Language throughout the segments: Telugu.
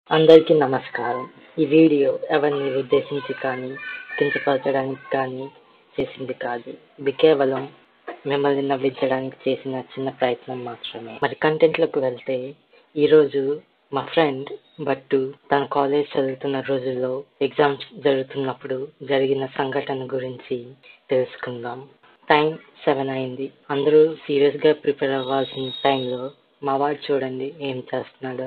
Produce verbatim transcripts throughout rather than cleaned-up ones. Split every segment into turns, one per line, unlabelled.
అందరికీ నమస్కారం. ఈ వీడియో ఎవరిని ఉద్దేశించి కానీ, కించపరచడానికి కానీ చేసింది కాదు. ఇది కేవలం మిమ్మల్ని నవ్వించడానికి చేసిన చిన్న ప్రయత్నం మాత్రమే. మరి కంటెంట్లోకి వెళ్తే, ఈరోజు మా ఫ్రెండ్ బట్టు తన కాలేజ్ చదువుతున్న రోజుల్లో ఎగ్జామ్స్ జరుగుతున్నప్పుడు జరిగిన సంఘటన గురించి తెలుసుకుందాం. టైం సెవెన్ అయింది. అందరూ సీరియస్గా ప్రిపేర్ అవ్వాల్సిన టైంలో మా వాడు చూడండి ఏం చేస్తున్నాడు.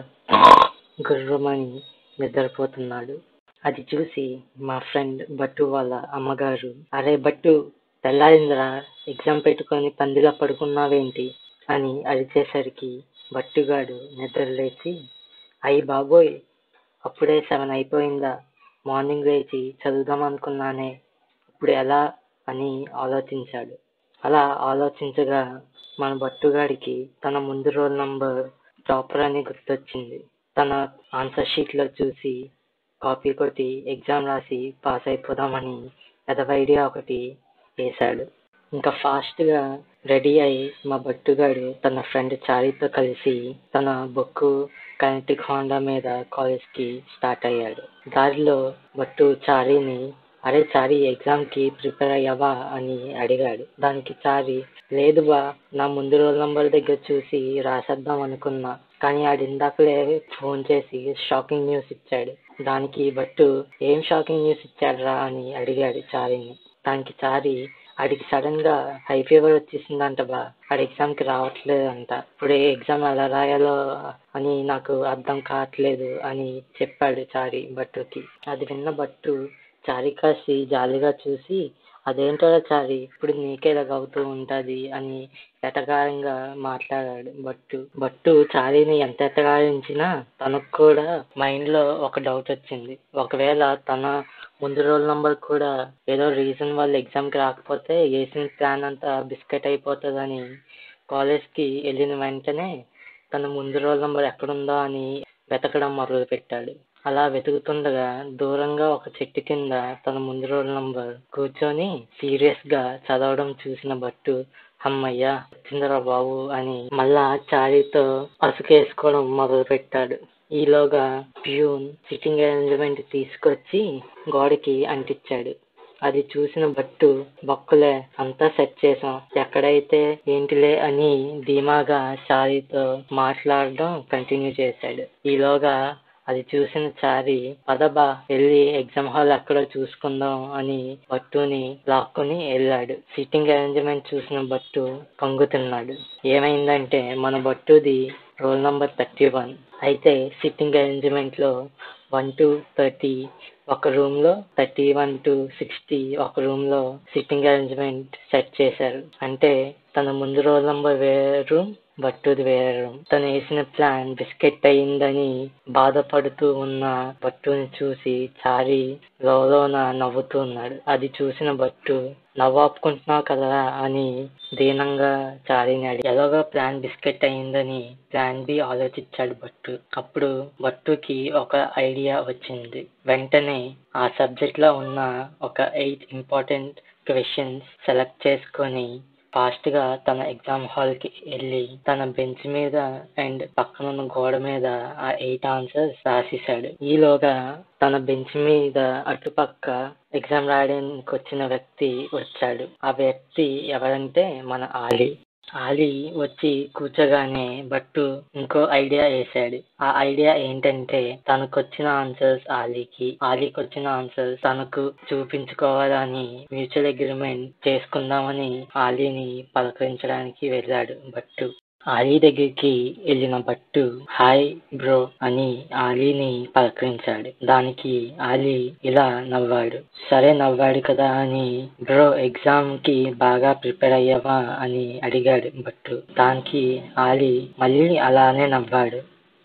గుర్రమని నిద్రపోతున్నాడు. అది చూసి మా ఫ్రెండ్ బట్టు వాళ్ళ అమ్మగారు, అరే బట్టు తెల్లారిందిరా, ఎగ్జామ్ పెట్టుకొని పందిలా పడుకున్నావేంటి అని అరిచేసరికి బట్టుగాడు నిద్రలేచి, అయ్యి బాబోయ్, అప్పుడే సెవెన్ అయిపోయిందా, మార్నింగ్ లేచి చదువుదాం అనుకున్నానే, ఇప్పుడు ఎలా అని ఆలోచించాడు. అలా ఆలోచించగా మన బట్టుగాడికి తన ముందు రోల్ నంబర్ టాపర్ అని గుర్తొచ్చింది. తన ఆన్సర్ షీట్లో చూసి కాపీ కొట్టి ఎగ్జామ్ రాసి పాస్ అయిపోదామని ఎదవ ఐడియా ఒకటి వేశాడు. ఇంకా ఫాస్ట్గా రెడీ అయి మా బట్టుగాడు తన ఫ్రెండ్ చారీతో కలిసి తన బొక్కు కైనెటిక్ హోండా మీద కాలేజ్కి స్టార్ట్ అయ్యాడు. దారిలో బట్టు చారీని, అరే చారీ ఎగ్జామ్కి ప్రిపేర్ అయ్యావా అని అడిగాడు. దానికి చారీ, లేదు బా, నా ముందు రోల్ నంబర్ దగ్గర చూసి రాసేద్దాం అనుకున్నా, కానీ ఆడు ఇందాకలే ఫోన్ చేసి షాకింగ్ న్యూస్ ఇచ్చాడు. దానికి బట్టు, ఏం షాకింగ్ న్యూస్ ఇచ్చాడురా అని అడిగాడు చారీని. దానికి చారీ, ఆడికి సడన్ గా హై ఫీవర్ వచ్చేసిందంట బా, ఆడి ఎగ్జామ్కి రావట్లేదంట, ఇప్పుడే ఎగ్జామ్ ఎలా రాయాలో అని నాకు అర్థం కావట్లేదు అని చెప్పాడు చారీ బట్టుకి. అది విన్న బట్టు చారీ కాసి జాలిగా చూసి, అదేంటో చారీ, ఇప్పుడు నీకే ఇలాగ అవుతూ ఉంటుంది అని ఎటకారంగా మాట్లాడాడు బట్టు. బట్టు చారీని ఎంత ఎటకారించినా తనకు కూడా మైండ్లో ఒక డౌట్ వచ్చింది. ఒకవేళ తన ముందు రోల్ నంబర్ కూడా ఏదో రీజన్ వల్ల ఎగ్జామ్కి రాకపోతే వేసిన ప్లాన్ అంతా బిస్కెట్ అయిపోతుందని కాలేజ్కి వెళ్ళిన వెంటనే తన ముందు రోల్ నంబర్ ఎక్కడుందో అని వెతకడం మొదలు పెట్టాడు. అలా వెతుకుతుండగా దూరంగా ఒక చెట్టు కింద తన ముందు రోల్ నంబర్ కూర్చొని సీరియస్ గా చదవడం చూసిన బట్టు, అమ్మయ్యా వచ్చిందిరా బాబు అని మళ్ళా చారీతో అసుకేసుకోవడం మొదలు పెట్టాడు. ఈలోగా ప్యూన్ సిట్టింగ్ అరేంజ్మెంట్ తీసుకొచ్చి గోడకి అంటించాడు. అది చూసిన బట్టు, బొక్కలే అంతా సెట్ చేసాం, ఎక్కడైతే ఏంటిలే అని ధీమాగా చారీతో మాట్లాడడం కంటిన్యూ చేశాడు. ఈలోగా అది చూసిన చారీ, పదబా వెళ్ళి ఎగ్జామ్ హాల్ ఎక్కడో చూసుకుందాం అని బట్టుని లాక్కుని వెళ్ళాడు. సిట్టింగ్ అరేంజ్మెంట్ చూసిన బట్టు కంగుతున్నాడు. ఏమైందంటే మన బట్టుది రోల్ నంబర్ థర్టీ వన్ అయితే సిట్టింగ్ అరేంజ్మెంట్ లో వన్ టు థర్టీ ఒక రూమ్ లో, థర్టీ వన్ టు సిక్స్టీ ఒక రూమ్ లో సిట్టింగ్ అరేంజ్మెంట్ సెట్ చేశారు. అంటే తన ముందు రోల్ నంబర్ వేరే రూమ్, బట్టుది వేరే రూమ్. తను వేసిన ప్లాన్ బిస్కెట్ అయిందని బాధపడుతూ ఉన్న బట్టుని చూసి చారీ లోలోన నవ్వుతూ ఉన్నాడు. అది చూసిన బట్టు, నవ్వాపుకుంటున్నావు కదా అని దీనంగా చారీని అడిగి, ఎలాగో ప్లాన్ బిస్కెట్ అయిందని ప్లాన్ బి ఆలోచించాడు బట్టు. అప్పుడు బట్టుకి ఒక ఐడియా వచ్చింది. వెంటనే ఆ సబ్జెక్ట్ లో ఉన్న ఒక ఎయిట్ ఇంపార్టెంట్ క్వశ్చన్స్ సెలెక్ట్ చేసుకొని ఫాస్ట్ గా తన ఎగ్జామ్ హాల్ కి వెళ్ళి తన బెంచ్ మీద అండ్ పక్కనున్న గోడ మీద ఆ ఎయిట్ ఆన్సర్స్ రాసేసాడు. ఈలోగా తన బెంచ్ మీద అటుపక్క ఎగ్జామ్ రాయడానికి వచ్చిన వ్యక్తి వచ్చాడు. ఆ వ్యక్తి ఎవరంటే మన ఆలీ. ఆలీ వచ్చి కూర్చోగానే బట్టు ఇంకో ఐడియా వేసాడు. ఆ ఐడియా ఏంటంటే తనకు వచ్చిన ఆన్సర్స్ ఆలీకి, ఆలీకి వచ్చిన ఆన్సర్స్ తనకు చూపించుకోవాలని మ్యూచువల్ అగ్రిమెంట్ చేసుకుందామని ఆలీని పలకరించడానికి వెళ్ళాడు బట్టు. ఆలీ దగ్గరికి వెళ్ళిన బట్టు, హాయ్ బ్రో అని ఆలీని పలకరించాడు. దానికి ఆలీ ఇలా నవ్వాడు. సరే నవ్వాడు కదా అని, బ్రో ఎగ్జామ్ కి బాగా ప్రిపేర్ అయ్యావా అని అడిగాడు బట్టు. దానికి ఆలీ మళ్ళీ అలానే నవ్వాడు.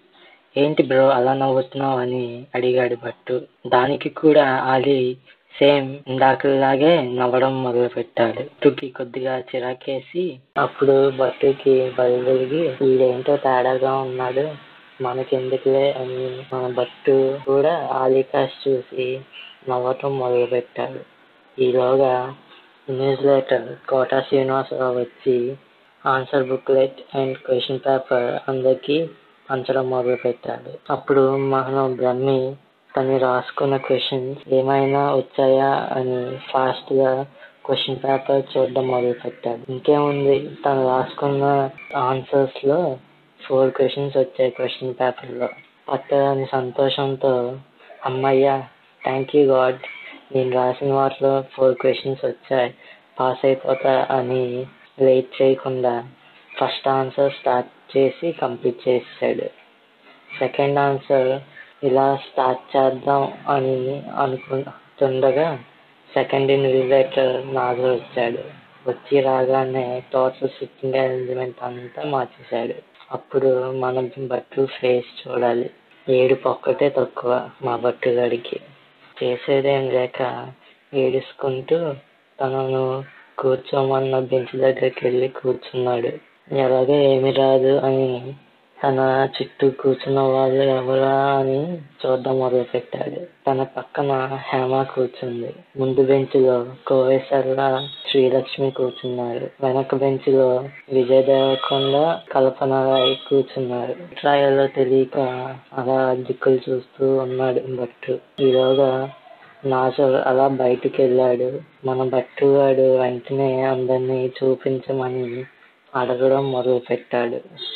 ఏంటి బ్రో అలా నవ్వుతున్నావు అని అడిగాడు బట్టు. దానికి కూడా ఆలీ సేమ్ ఇందాకలాగే నవ్వడం మొదలు పెట్టాడు. బట్టుకి కొద్దిగా చిరాకేసి అప్పుడు బట్టుకి బయలుదేరి, వీడేంటో తేడాగా ఉన్నాడు, మనకెందుకులే అని మన బట్టు కూడా ఆలీ కాస్ట్ చూసి నవ్వటం మొదలు పెట్టాడు. ఈలోగా ఇన్విజిలేటర్ కోటా శ్రీనివాసరావు వచ్చి answer booklet and question paper అందరికి పంచడం మొదలు పెట్టాడు. అప్పుడు మనం బ్రహ్మి తను రాసుకున్న క్వశ్చన్స్ ఏమైనా వచ్చాయా అని ఫాస్ట్ గా క్వశ్చన్ పేపర్ చూడడం మొదలు పెట్టాడు. ఇంకేముంది, తను రాసుకున్న ఆన్సర్స్ లో ఫోర్ క్వశ్చన్స్ వచ్చాయి క్వశ్చన్ పేపర్ లో. పట్టని సంతోషంతో అమ్మయ్యా, థ్యాంక్ యూ గాడ్, నేను రాసిన వాటిలో ఫోర్ క్వశ్చన్స్ వచ్చాయి, పాస్ అయిపోతా అని లేట్ చేయకుండా ఫస్ట్ ఆన్సర్ స్టార్ట్ చేసి కంప్లీట్ చేసాడు. సెకండ్ ఆన్సర్ ఇలా స్టార్ట్ చేద్దాం అని అనుకుంటుండగా సెకండ్ ఇన్విజిలేటర్ నాజర్ వచ్చాడు. వచ్చి రాగానే టోటల్ సిట్టింగ్ అరేంజ్మెంట్ అంతా మార్చేశాడు. అప్పుడు మనం బట్టు ఫేస్ చూడాలి. ఏడుపు ఒక్కటే తక్కువ మా బట్టుగాడికి. చేసేదేం లేక ఏడుచుకుంటూ తనను కూర్చోమన్న బెంచ్ దగ్గరికి వెళ్ళి కూర్చున్నాడు. ఎలాగో ఏమి రాదు అని తన చుట్టూ కూర్చున్న వాళ్ళు ఎవరా అని చూడడం మొదలు పెట్టాడు. తన పక్కన హేమ కూర్చుంది. ముందు బెంచ్ లో కోవేశ్వర, శ్రీలక్ష్మి కూర్చున్నారు. వెనక బెంచ్ లో విజయ్ దేవరకొండ, కల్పన రాయ్ కూర్చున్నారు. రాయల్లో తెలియక అలా దిక్కులు చూస్తూ ఉన్నాడు భట్టు. ఈలోగా నాసర్ అలా బయటికి వెళ్ళాడు. మన భట్టుగాడు వెంటనే అందరినీ చూపించమని అడగడం మొదలు పెట్టాడు.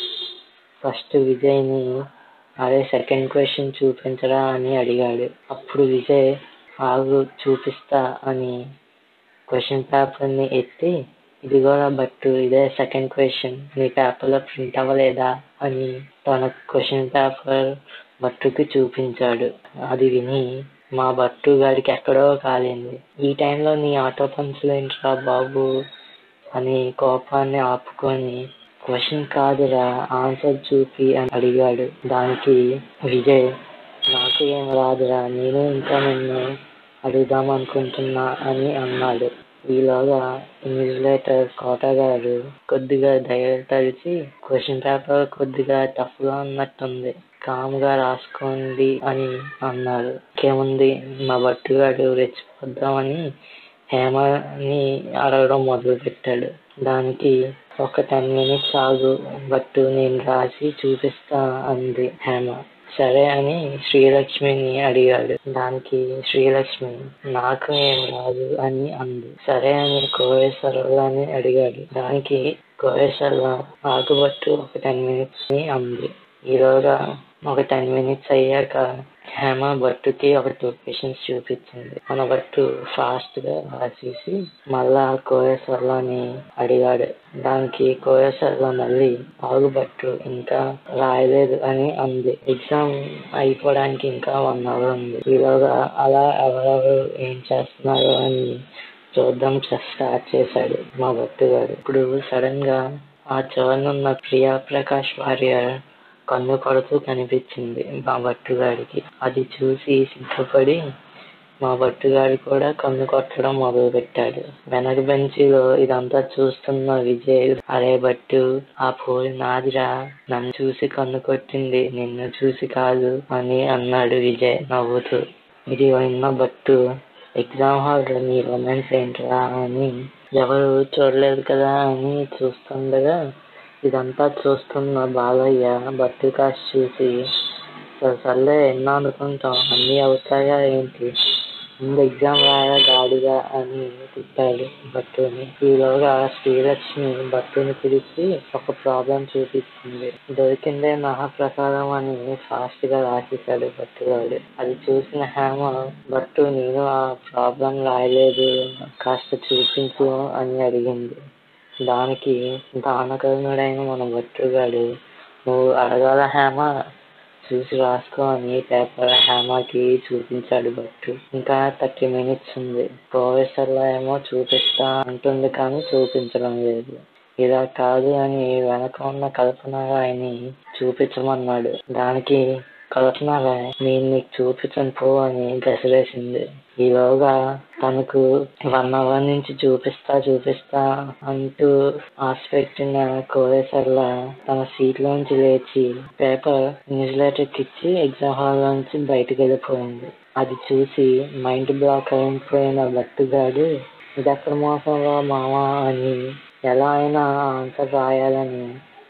ఫస్ట్ విజయ్ని అదే సెకండ్ క్వశ్చన్ చూపించరా అని అడిగాడు. అప్పుడు విజయ్ ఆగు చూపిస్తా అని క్వశ్చన్ పేపర్ని ఎత్తి, ఇదిగోరా భట్టు, ఇదే సెకండ్ క్వశ్చన్, నీ పేపర్లో ప్రింట్ అవ్వలేదా అని తన క్వశ్చన్ పేపర్ భట్టుకి చూపించాడు. అది విని మా భట్టు గాడికి ఎక్కడో కాలింది. ఈ టైంలో నీ ఆటో పంచులు ఏంట్రా బాబు అని కోపాన్ని ఆపుకొని, క్వశ్చన్ కాదురా ఆన్సర్ చూపి అని అడిగాడు. దానికి విజయ్, నాకు ఏం రాదురా, నేను ఇంకా నిన్ను అడుగుదాం అనుకుంటున్నా అని అన్నాడు. ఈలోగా ఇన్విజిలేటర్ కోట గారు కొద్దిగా దయ తలిచి, క్వశ్చన్ పేపర్ కొద్దిగా టఫ్ గా ఉన్నట్టుంది, కామ్ గా రాసుకోండి అని అన్నారు. ఇంకేముంది, మా భట్టుగాడు రెచ్చిపోద్దామని హేమని అడగడం మొదలు పెట్టాడు. దానికి ఒక టెన్ మినిట్స్ ఆగు బట్టు, నేను రాసి చూపిస్తా అంది హేమ. సరే అని శ్రీలక్ష్మిని అడిగాడు. దానికి శ్రీలక్ష్మి నాకు ఏం రాదు అని అంది. సరే అని కోవేశ్వరని అడిగాడు. దానికి కోవేశ్వర ఆగుబట్టు ఒక టెన్ మినిట్స్ అని అంది. ఈలోగా ఒక టెన్ మినిట్స్ అయ్యాక హేమ భట్టుకి ఒక టూ క్వశ్చన్స్ చూపించింది. మన భట్టు ఫాస్ట్ గా రాసేసి మళ్ళా కోవేశ్వర్లని అడిగాడు. దానికి కోవేశ్వర్ల మళ్ళీ ఆగు భట్టు ఇంకా రాయలేదు అని అంది. ఎగ్జామ్ అయిపోవడానికి ఇంకా వన్ అవర్ ఉంది. ఈలోగా అలా ఎవరెవరు ఏం చేస్తున్నారు అని చూద్దాం స్టార్ట్ చేశాడు మా భట్టు గారు. ఇప్పుడు సడన్ గా ఆ చివరనున్న ప్రియా ప్రకాష్ వారియర్ కన్ను కొడుతూ కనిపించింది మా భట్టుగాడికి. అది చూసి సిగ్గుపడి మా భట్టుగాడు కూడా కన్ను కొట్టడం మొదలు పెట్టాడు. వెనక బెంచీలో ఇదంతా చూస్తున్న విజయ్, అరే భట్టు, ఆ పోలి నాదిరా, నన్ను చూసి కన్ను కొట్టింది, నిన్ను చూసి కాదు అని అన్నాడు విజయ్ నవ్వుతూ. ఇది విన్న భట్టు, ఎగ్జామ్ హాల్ లో నీ రొమాన్స్ ఏంట్రా అని ఎవరు చూడలేదు కదా అని చూస్తుండగా ఇదంతా చూస్తున్న బాలయ్య భట్టు కాసి చూసి, సర్లే ఎన్నో అనుకుంటాం, అన్నీ అవుతాయా ఏంటి, ముందు ఎగ్జామ్ రాయా గాడిగా అని తిట్టాడు భట్టుని. ఈలోగా శ్రీలక్ష్మి భట్టుని పిలిచి ఒక ప్రాబ్లం చూపించింది. దొరికిందే మహాప్రసాదం అని ఫాస్ట్ గా రాసేశాడు భట్టుగాడు. అది చూసిన హేమ, భట్టు నేను ఆ ప్రాబ్లం రాయలేదు, కాస్త చూపించు అని అడిగింది. దానికి దానకర్ణుడైన మన భట్టుగాడు, నువ్వు అడగాల హేమ, చూసి రాసుకో అని పేపర్ హేమకి చూపించాడు భట్టు. ఇంకా థర్టీ మినిట్స్ ఉంది. ప్రొఫెసర్లో ఏమో చూపిస్తా అంటుంది కానీ చూపించడం లేదు. ఇలా కాదు అని వెనక ఉన్న కల్పన రాయని చూపించమన్నాడు. దానికి కల్పన రాయ్, నేను నీకు చూపించను పో అని గసిరేసింది. ఈలోగా తనకు వన్ అవర్ నుంచి చూపిస్తా చూపిస్తా అంటూ ఆశ పెట్టిన కోవేశ్వర్ల తన సీట్ లోంచి లేచి పేపర్ ఇన్విజిలేటర్కి ఇచ్చి ఎగ్జామ్ హాల్ నుంచి బయటకు వెళ్ళిపోయింది. అది చూసి మైండ్ బ్లాక్ అయిపోయిన భట్టుగాడు, ఇది ఎక్కడ మోసంలో మామా అని ఎలా అయినా ఆన్సర్ రాయాలని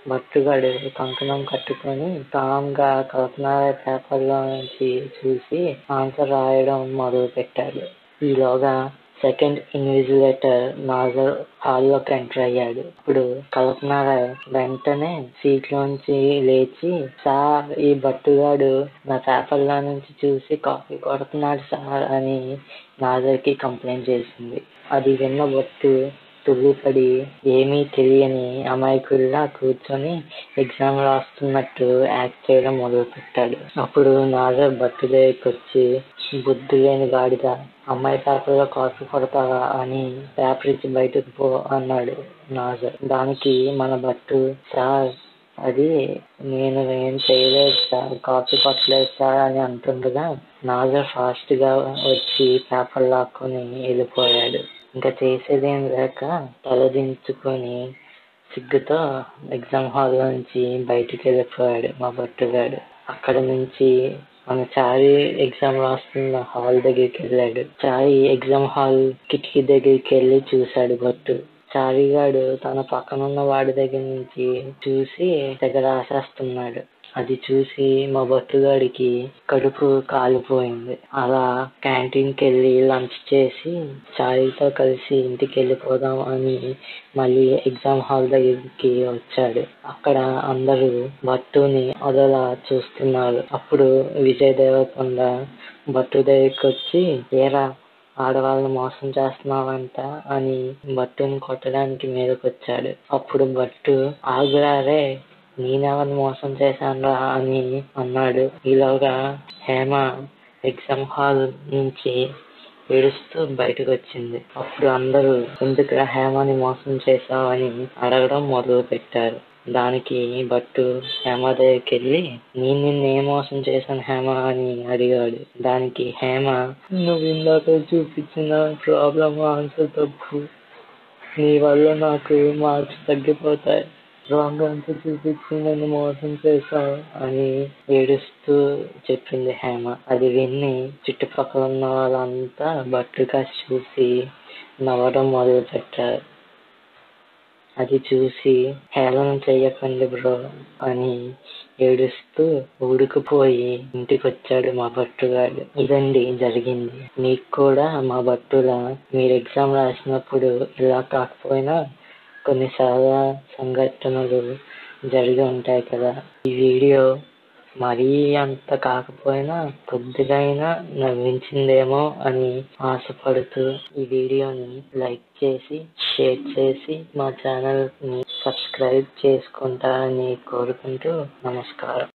భట్టుగాడు కంకణం కట్టుకొని కామ్గా కల్పన పేపర్లో నుంచి చూసి ఆన్సర్ రాయడం మొదలు పెట్టాడు. ఈలోగా సెకండ్ ఇన్విజిలేటర్ నాజర్ హాల్లోకి ఎంటర్ అయ్యాడు. ఇప్పుడు కల్పన వెంటనే సీట్లోంచి లేచి, సార్, ఈ భట్టుగాడు నా పేపర్లో నుంచి చూసి కాపీ కొడుతున్నాడు సార్ అని నాజర్కి కంప్లైంట్ చేసింది. అది విన్న భట్టు తుల్లిపడి ఏమీ తెలియని అమాయకుల్లా కూర్చొని ఎగ్జామ్ రాస్తున్నట్టు యాక్ట్ చేయడం మొదలు పెట్టాడు. అప్పుడు నాజర్ భట్టు దగ్గరికి వచ్చి, బుద్ధి లేని గాడిద, అమ్మాయి పేపర్లో కాపీ కొడతావా అని పేపర్ ఇచ్చి బయటకు పో అన్నాడు నాజర్. దానికి మన భట్టు, సార్, అది నేను ఏం చేయలేదు సార్, కాపీ కొట్టలేదు సార్ అని అంటుండగా నాజర్ ఫాస్ట్ గా వచ్చి పేపర్ లాక్కొని వెళ్ళిపోయాడు. ఇంకా చేసేదేం లేక తలదించుకొని సిగ్గుతో ఎగ్జామ్ హాల్ నుంచి బయటికి వెళ్ళిపోయాడు మా భట్టుగాడు. అక్కడ నుంచి మన చారి ఎగ్జామ్ రాస్తున్న హాల్ దగ్గరికి వెళ్ళాడు. చారి ఎగ్జామ్ హాల్ కిటికీ దగ్గరికి వెళ్ళి చూశాడు భట్టు. చారిగాడు తన పక్కనున్న వాడి దగ్గర నుంచి చూసి తెగ రాసేస్తున్నాడు. అది చూసి మా భట్టుగాడికి కడుపు కాలిపోయింది. అలా క్యాంటీన్కి వెళ్ళి లంచ్ చేసి చారితో కలిసి ఇంటికి వెళ్ళిపోదాం అని మళ్ళీ ఎగ్జామ్ హాల్ దగ్గరికి వచ్చాడు. అక్కడ అందరూ భట్టుని అదలా చూస్తున్నారు. అప్పుడు విజయ్ దేవరకొండ భట్టు దగ్గరికి వచ్చి, ఏరా, ఆడవాళ్ళని మోసం చేస్తున్నావంట అని భట్టుని కొట్టడానికి మీదకొచ్చాడు. అప్పుడు భట్టు, ఆగురారే, నేనెవరిని మోసం చేశానురా అని అన్నాడు. ఈలోగా హేమ ఎగ్జామ్ హాల్ నుంచి ఏడుస్తూ బయటకు వచ్చింది. అప్పుడు అందరూ ఎందుకు హేమని మోసం చేశావని అడగడం మొదలు పెట్టారు. దానికి భట్టు హేమ దగ్గరికి వెళ్ళి, నేను నిన్ను ఏ మోసం చేశాను హేమ అని అడిగాడు. దానికి హేమ, నువ్వు ఇందాక చూపించిన ప్రాబ్లం ఆన్సర్ తప్పు, నీ వల్ల నాకు మార్క్స్ తగ్గిపోతాయి, రాంగ్ ఆన్సర్ చూపించి నన్ను మోసం చేశావు అని ఏడుస్తూ చెప్పింది హేమ. అది విని చుట్టుపక్కల ఉన్న వాళ్ళంతా భట్టు కాసి చూసి నవ్వడం మొదలు పెట్టారు. అది చూసి హేళన చెయ్యకండి బ్రో అని ఏడుస్తూ ఊడుకుపోయి ఇంటికి వచ్చాడు మా భట్టుగాడు. ఇదండి జరిగింది. మీకు కూడా మా భట్టులా మీరు ఎగ్జామ్ రాసినప్పుడు ఇలా కాకపోయినా కొన్ని సరదా సంఘటనలు జరిగి ఉంటాయి కదా. ఈ వీడియో మరీ అంత కాకపోయినా కొద్దిగైనా నవ్వించిందేమో అని ఆశపడుతూ ఈ వీడియోని లైక్ చేసి షేర్ చేసి మా ఛానల్ని సబ్స్క్రైబ్ చేసుకుంటారని కోరుకుంటూ నమస్కారం.